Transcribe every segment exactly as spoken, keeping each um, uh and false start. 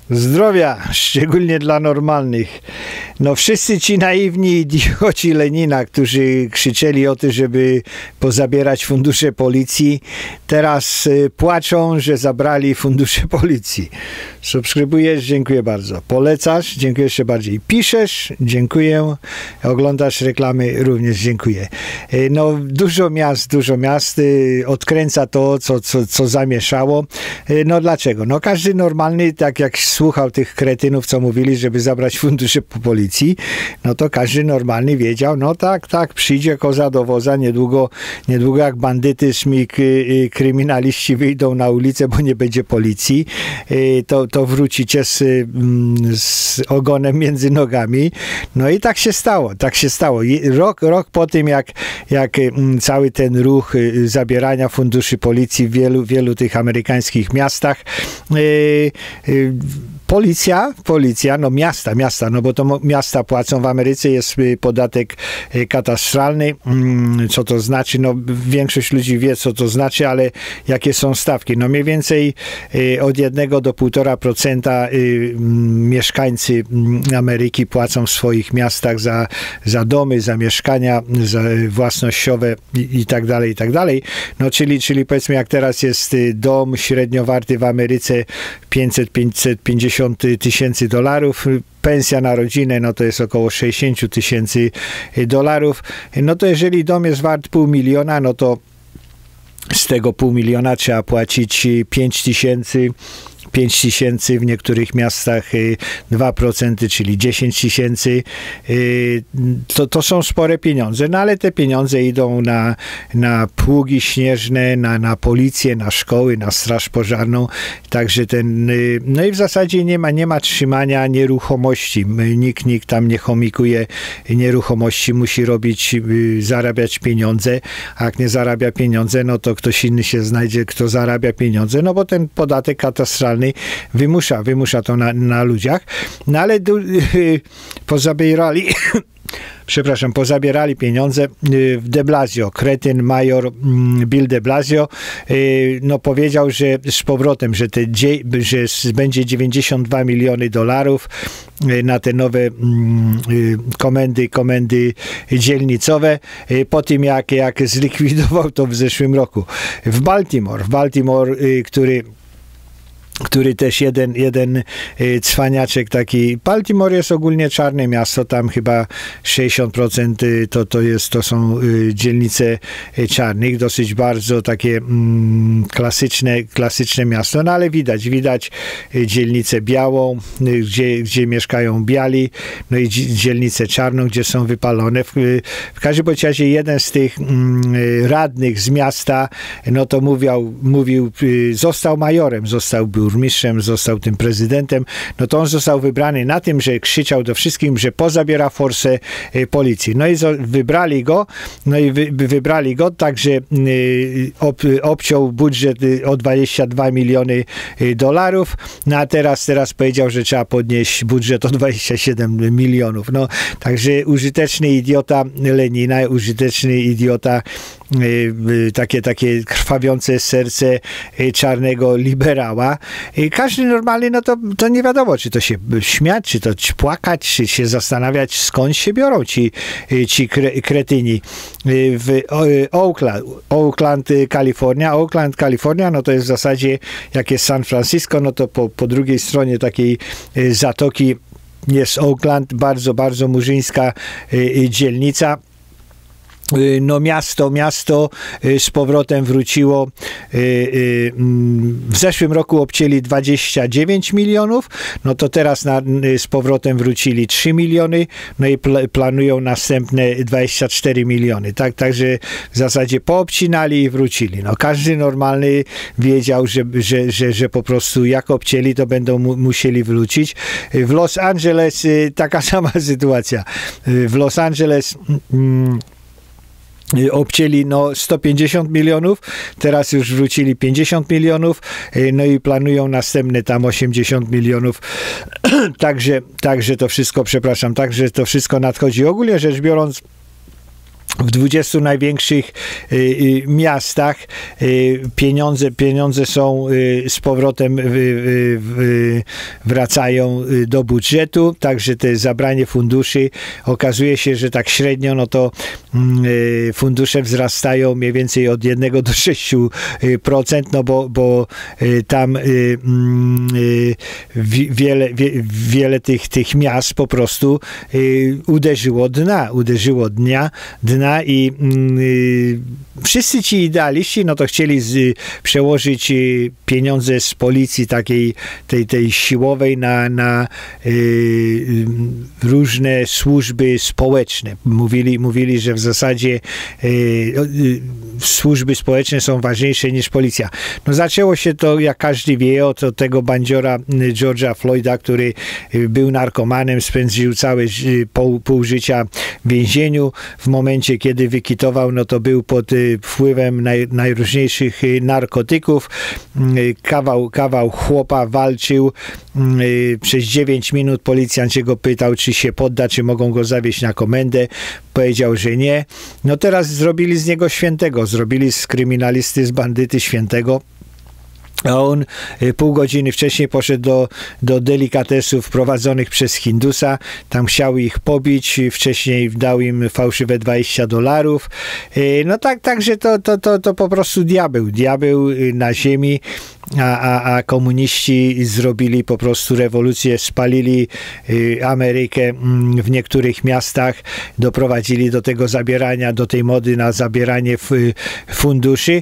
Zdrowia, szczególnie dla normalnych. No wszyscy ci naiwni idioci Lenina, którzy krzyczeli o tym, żeby pozabierać fundusze policji, teraz y, płaczą, że zabrali fundusze policji. Subskrybujesz? Dziękuję bardzo. Polecasz? Dziękuję jeszcze bardziej. Piszesz? Dziękuję. Oglądasz reklamy? Również dziękuję. Y, no dużo miast, dużo miast y, odkręca to, co, co, co zamieszało. Y, no dlaczego? No każdy normalny, tak jak słuchał tych kretynów, co mówili, żeby zabrać fundusze po policji, no to każdy normalny wiedział, no tak, tak, przyjdzie koza do woza, niedługo, niedługo jak bandytyzm i kryminaliści wyjdą na ulicę, bo nie będzie policji, to, to wrócicie z, z ogonem między nogami. No i tak się stało, tak się stało. Rok, rok po tym, jak, jak cały ten ruch zabierania funduszy policji w wielu, wielu tych amerykańskich miastach, yy, yy, Policja, policja, no miasta, miasta, no bo to miasta płacą w Ameryce, jest podatek katastralny, co to znaczy, no większość ludzi wie, co to znaczy, ale jakie są stawki, no mniej więcej od jednego do półtora procenta mieszkańcy Ameryki płacą w swoich miastach za, za domy, za mieszkania, za własnościowe i, i tak dalej, i tak dalej, no czyli, czyli powiedzmy jak teraz jest dom średnio warty w Ameryce pięćset do pięćset pięćdziesięciu tysięcy dolarów, pensja na rodzinę, no to jest około sześćdziesiąt tysięcy dolarów, no to jeżeli dom jest wart pół miliona, no to z tego pół miliona trzeba płacić pięć tysięcy, pięć tysięcy, w niektórych miastach dwa procent, czyli dziesięć tysięcy. To, to są spore pieniądze, no ale te pieniądze idą na, na pługi śnieżne, na, na policję, na szkoły, na straż pożarną. Także ten, no i w zasadzie nie ma, nie ma trzymania nieruchomości. Nikt, nikt tam nie chomikuje nieruchomości, musi robić, zarabiać pieniądze. A jak nie zarabia pieniądze, no to ktoś inny się znajdzie, kto zarabia pieniądze, no bo ten podatek katastralny wymusza, wymusza to na, na ludziach. No ale pozabierali przepraszam, pozabierali pieniądze w de Blasio. Kretyn major Bill de Blasio no powiedział, że z powrotem, że, te, że będzie dziewięćdziesiąt dwa miliony dolarów na te nowe komendy, komendy dzielnicowe po tym, jak, jak zlikwidował to w zeszłym roku. W Baltimore, w Baltimore, który który też jeden, jeden cwaniaczek taki, Baltimore jest ogólnie czarne miasto, tam chyba sześćdziesiąt procent to, to, jest, to są dzielnice czarnych, dosyć bardzo takie mm, klasyczne, klasyczne miasto, no ale widać, widać dzielnicę białą, gdzie, gdzie mieszkają biali, no i dzielnicę czarną, gdzie są wypalone. W, w każdym razie jeden z tych mm, radnych z miasta, no to mówił, mówił, został majorem, został był burmistrzem, został tym prezydentem, no to on został wybrany na tym, że krzyczał do wszystkim, że pozabiera forsę y, policji. No i zo, wybrali go, no i wy, wybrali go, także y, ob, obciął budżet y, o dwadzieścia dwa miliony y, dolarów, no a teraz, teraz powiedział, że trzeba podnieść budżet o dwadzieścia siedem milionów. No, także użyteczny idiota Lenina, użyteczny idiota takie, takie krwawiące serce czarnego liberała. Każdy normalny, no to, to nie wiadomo, czy to się śmiać, czy to płakać, czy się zastanawiać, skąd się biorą ci, ci kretyni. W Oakland, Oakland, Kalifornia, Oakland, Kalifornia, no to jest w zasadzie, jak jest San Francisco, no to po, po drugiej stronie takiej zatoki jest Oakland, bardzo, bardzo murzyńska dzielnica. No miasto, miasto z powrotem wróciło. W zeszłym roku obcięli dwadzieścia dziewięć milionów, no to teraz na, z powrotem wrócili trzy miliony, no i pl planują następne dwadzieścia cztery miliony. Tak, także w zasadzie poobcinali i wrócili. No każdy normalny wiedział, że, że, że, że po prostu jak obcięli, to będą mu musieli wrócić. W Los Angeles taka sama sytuacja. W Los Angeles mm, obcięli no sto pięćdziesiąt milionów, teraz już wrócili pięćdziesiąt milionów, no i planują następne tam osiemdziesiąt milionów. także, także to wszystko, przepraszam, także to wszystko nadchodzi. Ogólnie rzecz biorąc, w dwudziestu największych y, y, miastach y, pieniądze, pieniądze są y, z powrotem y, y, y, wracają y, do budżetu, także te zabranie funduszy, okazuje się, że tak średnio no to y, fundusze wzrastają mniej więcej od jednego do sześciu procent, no bo, bo y, tam y, y, wiele, wie, wiele tych, tych miast po prostu y, uderzyło dna, uderzyło dnia, dna i y, wszyscy ci idealiści, no to chcieli z, przełożyć y, pieniądze z policji takiej, tej, tej siłowej na, na y, y, różne służby społeczne. Mówili, mówili, że w zasadzie y, y, służby społeczne są ważniejsze niż policja. No zaczęło się to, jak każdy wie, od, od tego bandziora George'a Floyda, który był narkomanem, spędził całe pół, pół życia w więzieniu. W momencie, kiedy wykitował, no to był pod wpływem naj, najróżniejszych narkotyków. Kawał, kawał chłopa walczył. Przez dziewięć minut policjant się go pytał, czy się podda, czy mogą go zawieźć na komendę. Powiedział, że nie. No teraz zrobili z niego świętego. Zrobili z kryminalisty, z bandyty świętego. A on pół godziny wcześniej poszedł do, do delikatesów prowadzonych przez Hindusa. Tam chciał ich pobić. Wcześniej dał im fałszywe dwadzieścia dolarów. No tak, także to, to, to, to po prostu diabeł. Diabeł na ziemi. A, a, a komuniści zrobili po prostu rewolucję, spalili Amerykę w niektórych miastach, doprowadzili do tego zabierania, do tej mody na zabieranie funduszy.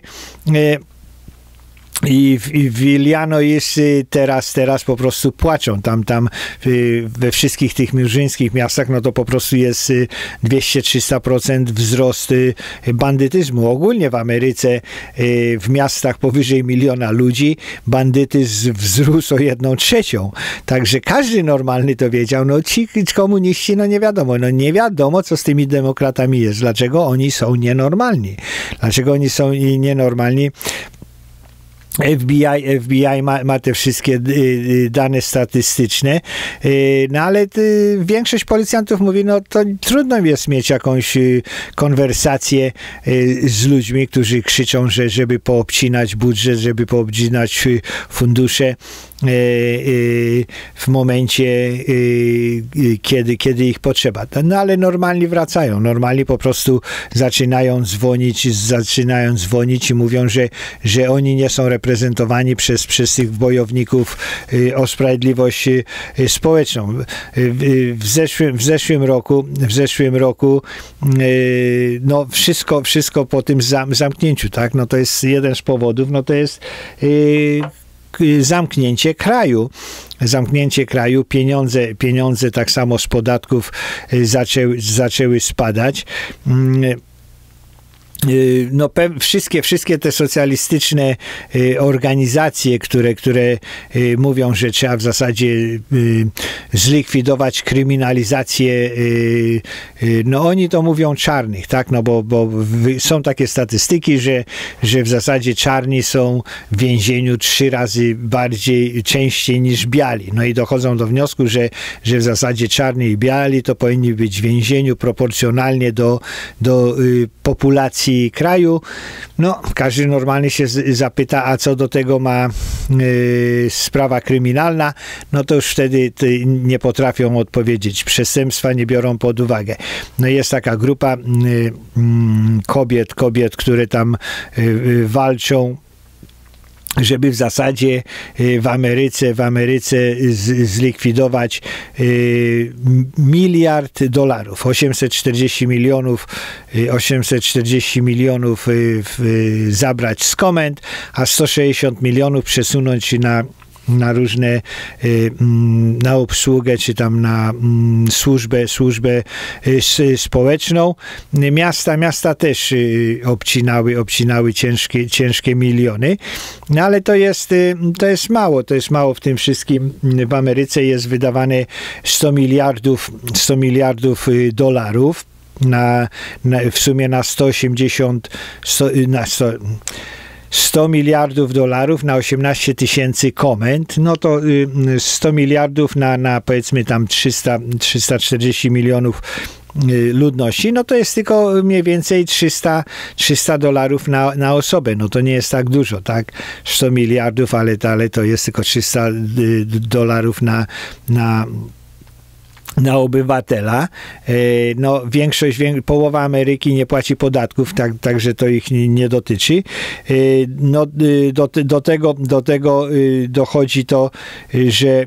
I w, i w Illinois teraz, teraz po prostu płaczą. Tam, tam we wszystkich tych murzyńskich miastach, no to po prostu jest dwieście do trzystu procent wzrost bandytyzmu. Ogólnie w Ameryce, w miastach powyżej miliona ludzi, bandytyzm wzrósł o jedną trzecią. Także każdy normalny to wiedział. No ci komuniści, no nie wiadomo. No nie wiadomo, co z tymi demokratami jest. Dlaczego oni są nienormalni? Dlaczego oni są nienormalni? F B I, F B I ma, ma te wszystkie dane statystyczne, no ale większość policjantów mówi, no to trudno jest mieć jakąś konwersację z ludźmi, którzy krzyczą, że żeby poobcinać budżet, żeby poobcinać fundusze w momencie, kiedy, kiedy ich potrzeba. No ale normalni wracają. Normalni po prostu zaczynają dzwonić, zaczynają dzwonić i mówią, że, że oni nie są reprezentowani przez, przez tych bojowników o sprawiedliwość społeczną. W zeszłym, w zeszłym roku, w zeszłym roku no wszystko, wszystko po tym zamknięciu, tak? No to jest jeden z powodów, no to jest zamknięcie kraju. Zamknięcie kraju, pieniądze, pieniądze tak samo z podatków zaczęły, zaczęły spadać. No, wszystkie, wszystkie te socjalistyczne organizacje, które, które mówią, że trzeba w zasadzie zlikwidować kryminalizację, no oni to mówią czarnych, tak, no bo, bo są takie statystyki, że, że w zasadzie czarni są w więzieniu trzy razy bardziej, częściej niż biali. No i dochodzą do wniosku, że, że w zasadzie czarni i biali to powinni być w więzieniu proporcjonalnie do, do populacji kraju. No, każdy normalnie się zapyta, a co do tego ma y, sprawa kryminalna, no to już wtedy nie potrafią odpowiedzieć. Przestępstwa nie biorą pod uwagę. No jest taka grupa y, y, kobiet, kobiet, które tam y, y, walczą, żeby w zasadzie w Ameryce, w Ameryce z, zlikwidować y, miliard dolarów, osiemset czterdzieści milionów, osiemset czterdzieści milionów y, y, zabrać z komend, a sto sześćdziesiąt milionów przesunąć na na różne, na obsługę, czy tam na służbę, służbę społeczną. Miasta, miasta też obcinały, obcinały ciężkie, ciężkie miliony, no ale to jest, to jest mało, to jest mało w tym wszystkim. W Ameryce jest wydawane sto miliardów, sto miliardów dolarów na, na, w sumie na sto osiemdziesiąt, sto, na sto, sto miliardów dolarów na osiemnaście tysięcy komend, no to sto miliardów na, na powiedzmy tam trzysta, trzysta czterdzieści milionów ludności, no to jest tylko mniej więcej trzysta dolarów na, na osobę. No to nie jest tak dużo, tak? sto miliardów, ale, ale to jest tylko trzysta dolarów na, na na obywatela. No, większość, połowa Ameryki nie płaci podatków, tak, także to ich nie dotyczy. No, do, do, tego, do tego dochodzi to, że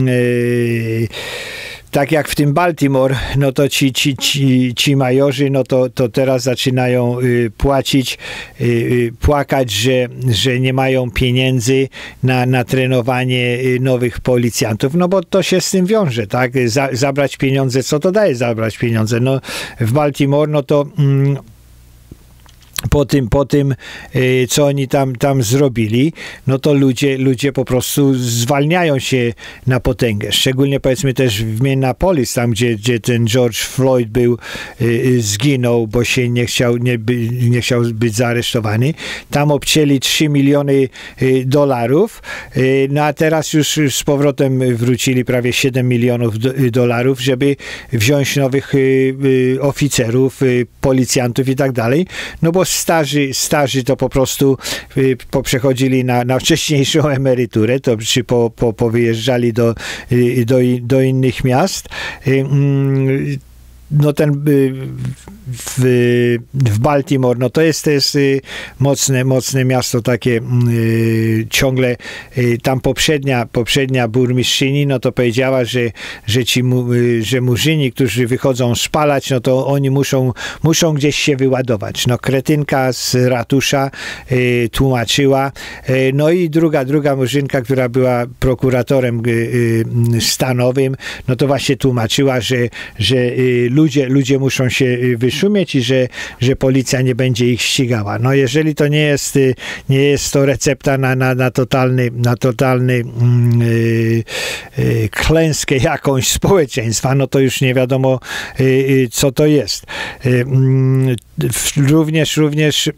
tak jak w tym Baltimore, no to ci, ci, ci, ci majorzy, no to, to teraz zaczynają y, płacić, y, y, płakać, że, że nie mają pieniędzy na, na trenowanie y, nowych policjantów, no bo to się z tym wiąże, tak? Za, zabrać pieniądze, co to daje zabrać pieniądze? No w Baltimore, no to mm, po tym, po tym co oni tam, tam zrobili, no to ludzie, ludzie po prostu zwalniają się na potęgę. Szczególnie powiedzmy też w Minneapolis, tam gdzie, gdzie ten George Floyd był, zginął, bo się nie chciał, nie, nie chciał być zaaresztowany. Tam obcięli trzy miliony dolarów, no a teraz już z powrotem wrócili prawie siedem milionów dolarów, żeby wziąć nowych oficerów, policjantów i tak dalej, no bo starzy, starzy to po prostu y, poprzechodzili na, na wcześniejszą emeryturę, to czy po, po, powyjeżdżali do, y, do, do innych miast. Y, y, no ten w, w Baltimore, no to jest, to jest mocne, mocne miasto takie y, ciągle y, tam poprzednia, poprzednia burmistrzyni, no to powiedziała, że, że ci mu, y, że murzyni, którzy wychodzą spalać, no to oni muszą, muszą gdzieś się wyładować. No kretynka z ratusza y, tłumaczyła, y, no i druga, druga murzynka, która była prokuratorem y, y, stanowym, no to właśnie tłumaczyła, że, że y, ludzie, ludzie muszą się wyszumieć i że, że policja nie będzie ich ścigała. No jeżeli to nie jest, nie jest to recepta na, na, na totalny, na totalny yy, yy, klęskę jakąś społeczeństwa, no to już nie wiadomo yy, co to jest. Yy, również, również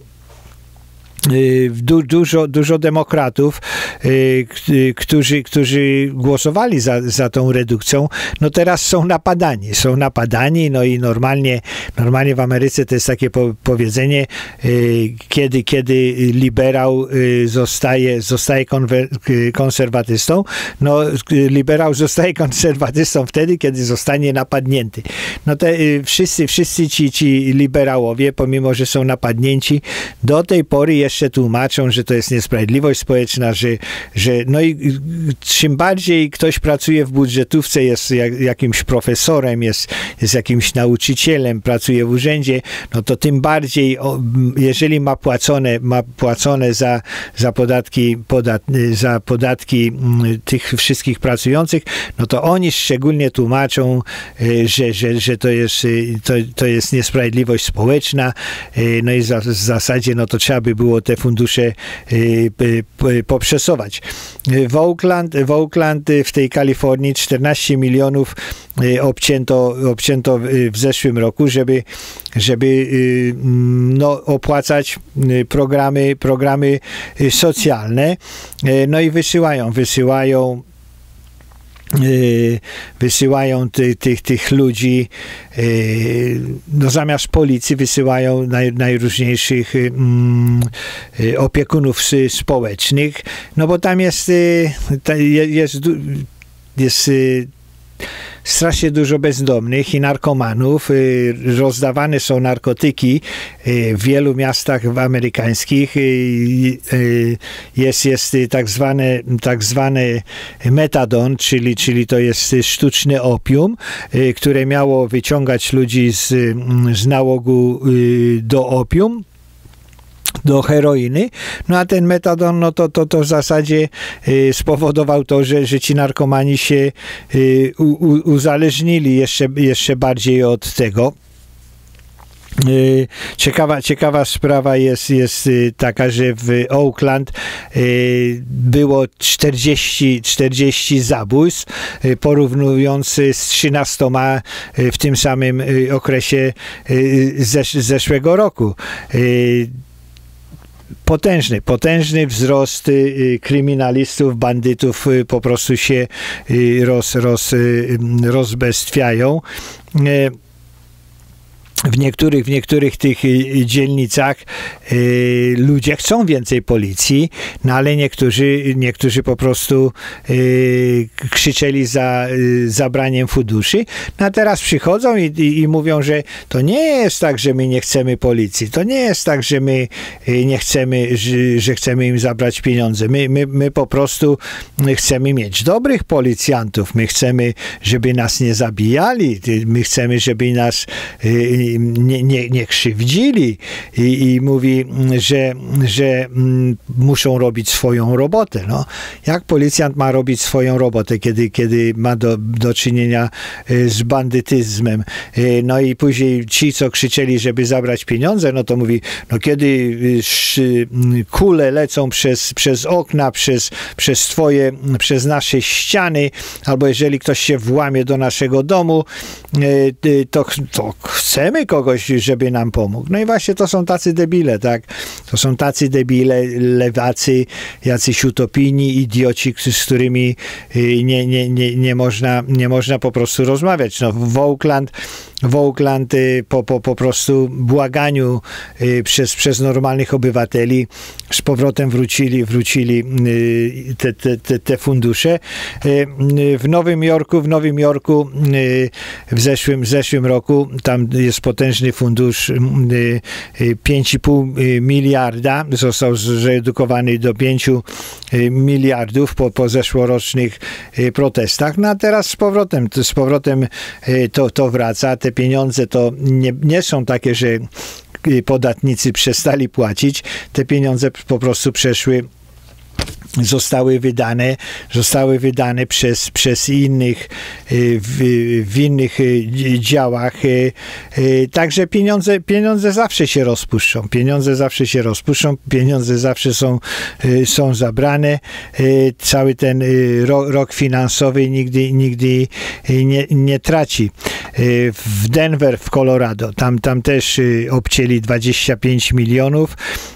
Du, dużo, dużo demokratów, y, którzy, którzy głosowali za, za tą redukcją, no teraz są napadani. Są napadani, no i normalnie, normalnie w Ameryce to jest takie po, powiedzenie, y, kiedy, kiedy liberał y, zostaje, zostaje konwer, y, konserwatystą, no liberał zostaje konserwatystą wtedy, kiedy zostanie napadnięty. No te y, wszyscy, wszyscy ci, ci liberałowie, pomimo, że są napadnięci, do tej pory jeszcze tłumaczą, że to jest niesprawiedliwość społeczna, że, że no i czym bardziej ktoś pracuje w budżetówce, jest jak, jakimś profesorem, jest, jest jakimś nauczycielem, pracuje w urzędzie, no to tym bardziej, o, jeżeli ma płacone, ma płacone za, za podatki, podat, za podatki tych wszystkich pracujących, no to oni szczególnie tłumaczą, że, że, że to jest, to, to jest niesprawiedliwość społeczna, no i za, w zasadzie, no to trzeba by było te fundusze y, y, poprzesuwać. W Oakland, w Oakland, w tej Kalifornii czternaście milionów y, obcięto, obcięto w zeszłym roku, żeby, żeby y, no, opłacać programy, programy socjalne. Y, no i wysyłają, wysyłają wysyłają ty, tych, tych ludzi, no zamiast policji wysyłają naj, najróżniejszych opiekunów społecznych, no bo tam jest jest, jest strasznie dużo bezdomnych i narkomanów. Rozdawane są narkotyki w wielu miastach amerykańskich. Jest, jest tak zwany, tak zwany metadon, czyli, czyli to jest sztuczne opium, które miało wyciągać ludzi z, z nałogu do opium, do heroiny, no a ten metadon, no to, to, to w zasadzie y, spowodował to, że, że ci narkomani się y, u, u, uzależnili jeszcze, jeszcze bardziej od tego. Ciekawa, ciekawa sprawa jest, jest taka, że w Oakland było czterdzieści, czterdzieści zabójstw, porównując z trzynastoma w tym samym okresie zesz, zeszłego roku. Potężny, potężny wzrost y, kryminalistów, bandytów y, po prostu się y, roz, roz, y, rozbestwiają. Y, w niektórych, w niektórych tych dzielnicach y, ludzie chcą więcej policji, no ale niektórzy, niektórzy po prostu y, krzyczeli za y, zabraniem funduszy, no a teraz przychodzą i, i, i mówią, że to nie jest tak, że my nie chcemy policji, to nie jest tak, że my y, nie chcemy, że, że chcemy im zabrać pieniądze. My, my, my po prostu chcemy mieć dobrych policjantów, my chcemy, żeby nas nie zabijali, my chcemy, żeby nas y, Nie, nie, nie krzywdzili i, i mówi, że, że m, muszą robić swoją robotę. No. Jak policjant ma robić swoją robotę, kiedy, kiedy ma do, do czynienia y, z bandytyzmem? Y, no i później ci, co krzyczeli, żeby zabrać pieniądze, no to mówi, no kiedy y, szy, kule lecą przez, przez okna, przez, przez twoje, przez nasze ściany, albo jeżeli ktoś się włamie do naszego domu, y, y, to, to chcemy kogoś, żeby nam pomógł. No i właśnie to są tacy debile, tak? To są tacy debile, lewacy, jacyś utopijni idioci, z którymi nie, nie, nie, nie, można, nie można po prostu rozmawiać. No, w Oakland w Oakland po, po, po prostu błaganiu przez, przez normalnych obywateli z powrotem wrócili, wrócili te, te, te, te fundusze. W Nowym Jorku, w Nowym Jorku w zeszłym, w zeszłym roku tam jest potężny fundusz pięć i pół miliarda, został zredukowany do pięciu miliardów po, po zeszłorocznych protestach. No a teraz z powrotem, z powrotem to, to wraca. Te pieniądze to nie, nie są takie, że podatnicy przestali płacić. Te pieniądze po prostu przeszły, zostały wydane, zostały wydane przez, przez innych w, w innych działach. Także pieniądze, pieniądze zawsze się rozpuszczą. Pieniądze zawsze się rozpuszczą, pieniądze zawsze są, są zabrane. Cały ten rok, rok finansowy nigdy, nigdy nie, nie traci. W Denver, w Colorado, tam, tam też obcięli dwadzieścia pięć milionów.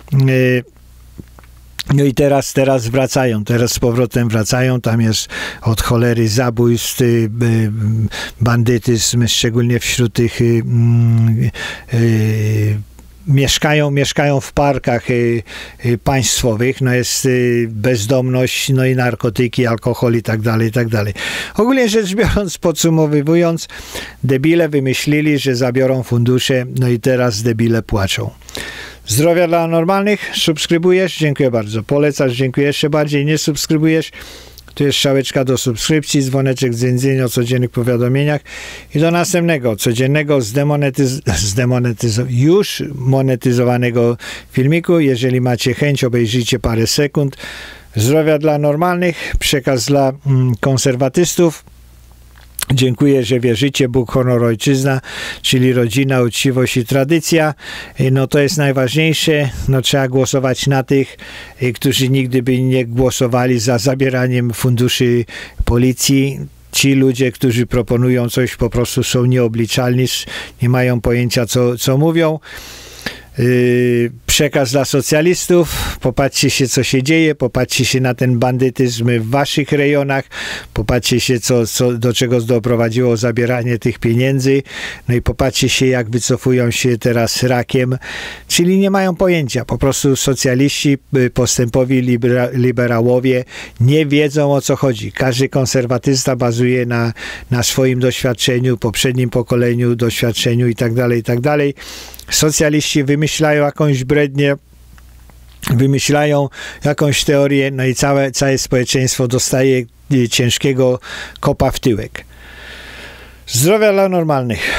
No i teraz, teraz wracają, teraz z powrotem wracają, tam jest od cholery zabójstw, bandytyzm, szczególnie wśród tych y, y, y, Mieszkają, mieszkają w parkach y, y, państwowych, no jest y, bezdomność, no i narkotyki, alkohol i tak dalej, i tak dalej. Ogólnie rzecz biorąc, podsumowując, debile wymyślili, że zabiorą fundusze, no i teraz debile płaczą. Zdrowia dla normalnych, subskrybujesz? Dziękuję bardzo. Polecasz? Dziękuję jeszcze bardziej. Nie subskrybujesz? Tu jest strzałeczka do subskrypcji, dzwoneczek z dzwonienia o codziennych powiadomieniach i do następnego, codziennego zdemonetyz zdemonetyz już monetyzowanego filmiku. Jeżeli macie chęć, obejrzyjcie parę sekund. Zdrowia dla normalnych, przekaz dla mm, konserwatystów. Dziękuję, że wierzycie. Bóg, honor, ojczyzna, czyli rodzina, uczciwość i tradycja. No to jest najważniejsze. No trzeba głosować na tych, którzy nigdy by nie głosowali za zabieraniem funduszy policji. Ci ludzie, którzy proponują coś, po prostu są nieobliczalni, nie mają pojęcia, co, co mówią. Yy, przekaz dla socjalistów, popatrzcie się, co się dzieje, popatrzcie się na ten bandytyzm w waszych rejonach, popatrzcie się, co, co, do czego doprowadziło zabieranie tych pieniędzy, no i popatrzcie się, jak wycofują się teraz rakiem, czyli nie mają pojęcia, po prostu socjaliści, postępowi libera, liberałowie nie wiedzą, o co chodzi. Każdy konserwatysta bazuje na, na swoim doświadczeniu, poprzednim pokoleniu, doświadczeniu i tak dalej, i tak dalej. Socjaliści wymyślają jakąś brednię, wymyślają jakąś teorię, no i całe, całe społeczeństwo dostaje ciężkiego kopa w tyłek. Zdrowia dla normalnych.